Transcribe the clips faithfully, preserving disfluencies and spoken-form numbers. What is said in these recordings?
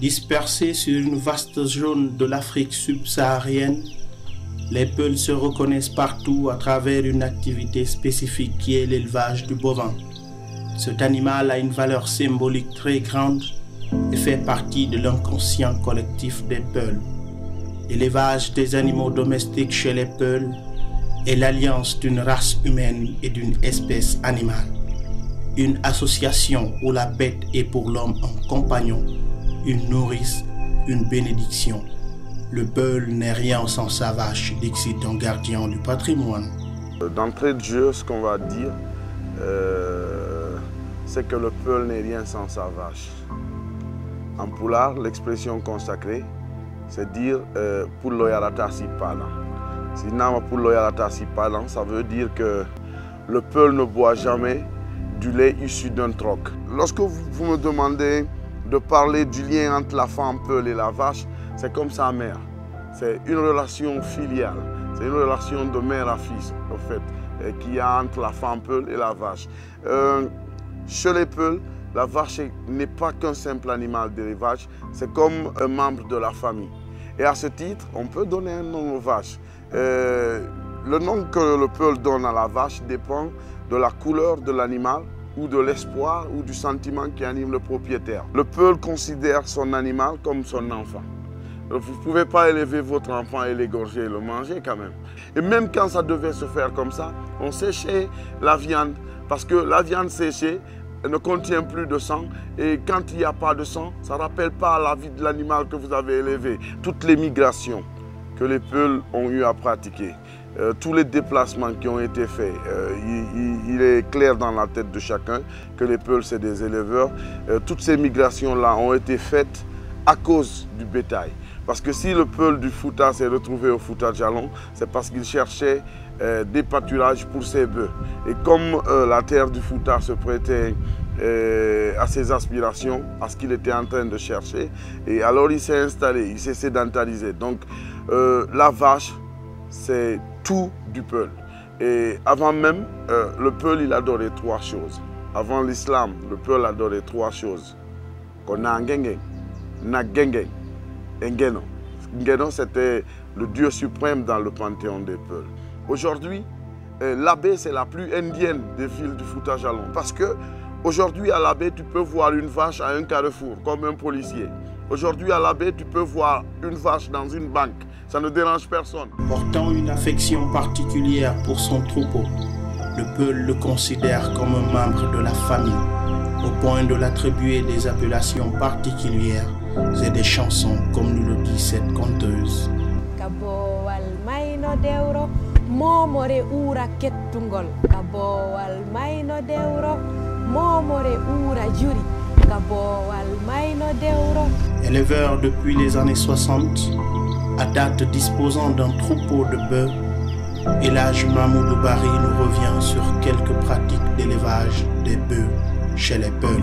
Dispersés sur une vaste zone de l'Afrique subsaharienne, les Peuls se reconnaissent partout à travers une activité spécifique qui est l'élevage du bovin. Cet animal a une valeur symbolique très grande et fait partie de l'inconscient collectif des Peuls. L'élevage des animaux domestiques chez les Peuls est l'alliance d'une race humaine et d'une espèce animale. Une association où la bête est pour l'homme un compagnon, une nourrice, une bénédiction. Le Peul n'est rien sans sa vache, dixit un gardien du patrimoine. D'entrée de jeu, ce qu'on va dire, euh, c'est que le Peul n'est rien sans sa vache. En poulard, l'expression consacrée, c'est dire euh, « pour loyalata si palan ». Si nama pour loyalata si palan, ça veut dire que le Peul ne boit jamais du lait issu d'un troc. Lorsque vous, vous me demandez de parler du lien entre la femme Peul et la vache, c'est comme sa mère. C'est une relation filiale, c'est une relation de mère à fils, en fait, qu'il y a entre la femme Peul et la vache. Euh, chez les Peuls, la vache n'est pas qu'un simple animal d'élevage, c'est comme un membre de la famille. Et à ce titre, on peut donner un nom aux vaches. Euh, le nom que le Peul donne à la vache dépend de la couleur de l'animal ou de l'espoir ou du sentiment qui anime le propriétaire. Le Peul considère son animal comme son enfant. Vous ne pouvez pas élever votre enfant et l'égorger et le manger quand même. Et même quand ça devait se faire comme ça, on séchait la viande parce que la viande séchée ne contient plus de sang et quand il n'y a pas de sang, ça ne rappelle pas la vie de l'animal que vous avez élevé. Toutes les migrations que les Peuls ont eu à pratiquer, euh, tous les déplacements qui ont été faits, euh, il, il, il est clair dans la tête de chacun que les Peuls, c'est des éleveurs. Euh, toutes ces migrations-là ont été faites à cause du bétail. Parce que si le Peul du Fouta s'est retrouvé au Fouta Djallon, c'est parce qu'il cherchait euh, des pâturages pour ses bœufs. Et comme euh, la terre du Fouta se prêtait euh, à ses aspirations, à ce qu'il était en train de chercher, et alors il s'est installé, il s'est sédentarisé. Donc euh, la vache, c'est tout du Peul. Et avant même, euh, le Peul, il adorait trois choses. Avant l'islam, le Peul adorait trois choses. Kona ngenge, na ngenge. Ngeno. Ngeno, c'était le dieu suprême dans le panthéon des Peuls. Aujourd'hui, euh, l'abbé, c'est la plus indienne des villes du Fouta Djallon. Parce que aujourd'hui, à l'abbé, tu peux voir une vache à un carrefour, comme un policier. Aujourd'hui, à l'abbé, tu peux voir une vache dans une banque. Ça ne dérange personne. Portant une affection particulière pour son troupeau, le Peul le considère comme un membre de la famille, au point de l'attribuer des appellations particulières et des chansons, comme nous le dit cette conteuse. Kabowal maino deuro, momore ura kettungol. Kabowal maino deuro, momore ura juri. Kabowal maino deuro. Éleveur depuis les années soixante, à date disposant d'un troupeau de bœufs, Elhadj Mahmoudou Bari nous revient sur quelques pratiques d'élevage des bœufs chez les Peuls.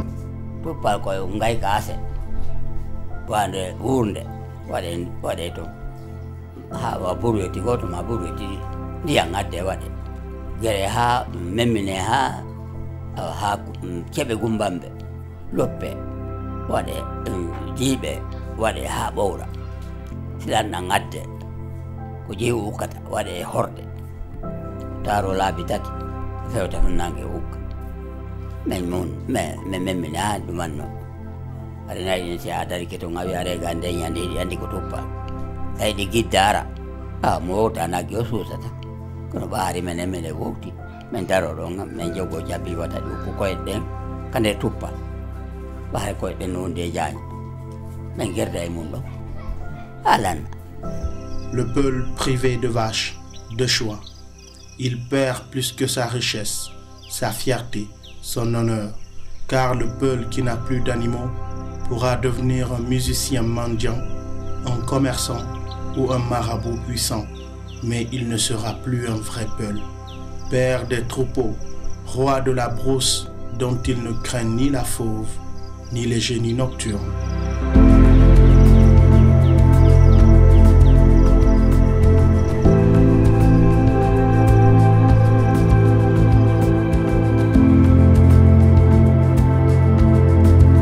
Wande urde wade wade to ha waburu ti goto maburu ti dia ngade wade gere ha memine ha ha kebe gumbambe loppe wade jibe wade ha bowra silanna ngade ko jewu ukata wade horde taro labi tati fewta nange ukka men mon me memine ha dumanno Arena ini saya dari kita ngawi are gandeng yang di yang di kutupa. Saya di gitara. Ah, mau tanah kiosu saja. Kalau bahari mana mana bukti, mentaro dong, menjogo jabi wata duku kau edeng, kan dia tupa. Bahari kau edeng nunde jangan. Menggerda imundo. Alan. Le Peul privé de vaches, de choix. Il perd plus que sa richesse, sa fierté, son honneur. Car le Peul qui n'a plus d'animaux pourra devenir un musicien mendiant, un commerçant ou un marabout puissant, mais il ne sera plus un vrai Peul. Père des troupeaux, roi de la brousse dont il ne craint ni la fauve, ni les génies nocturnes.